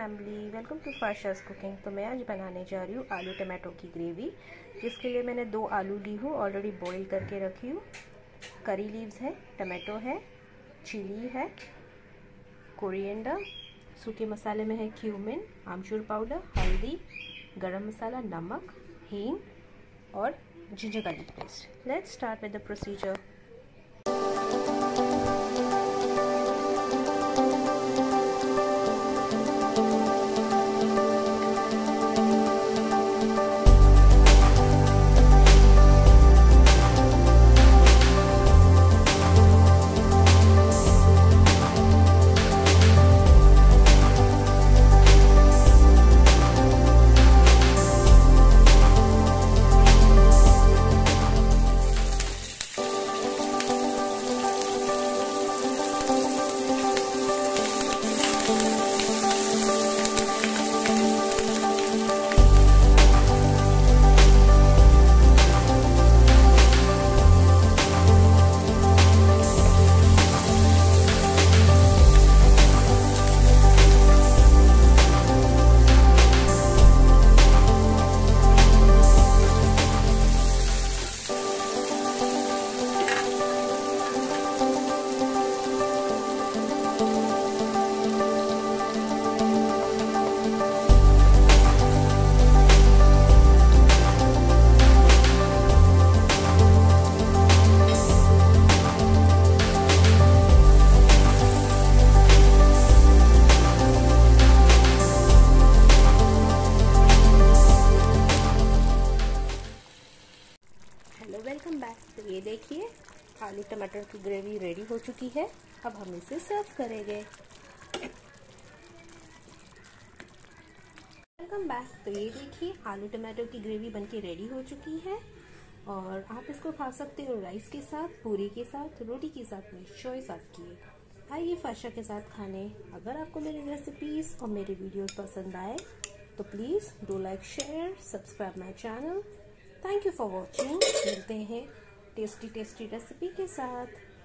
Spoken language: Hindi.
फैमिली, वेलकम टू फाशास कुकिंग। तो मैं आज बनाने जा रही हूँ आलू टमाटो की ग्रेवी, जिसके लिए मैंने 2 आलू ली हूँ, ऑलरेडी बॉईल करके रखी हूँ। करी लीव्स है, टमाटो है, चिली है, कोरिएंडर, सूखे मसाले में है क्यूमिन, आमचूर पाउडर, हल्दी, गरम मसाला, नमक, हींग और ginger garlic paste. Let's start with the procedure. Welcome back. तो ये देखिए आलू टमाटर की ग्रेवी रेडी हो चुकी है। अब हम इसे सर्व करेंगे। Welcome back. तो ये देखिए आलू टमाटर की ग्रेवी बनके रेडी हो चुकी है और आप इसको खा सकते हो राइस के साथ, पूरी के साथ, रोटी के साथ में, चॉइस आपकी है। आइए फाशा के साथ खाने। अगर आपको मेरी रेसिपीज और मेरे वीडियोस पसंद आए तो please do like, share, subscribe my channel. Thank you for watching. मिलते हैं टेस्टी रेसिपी के साथ।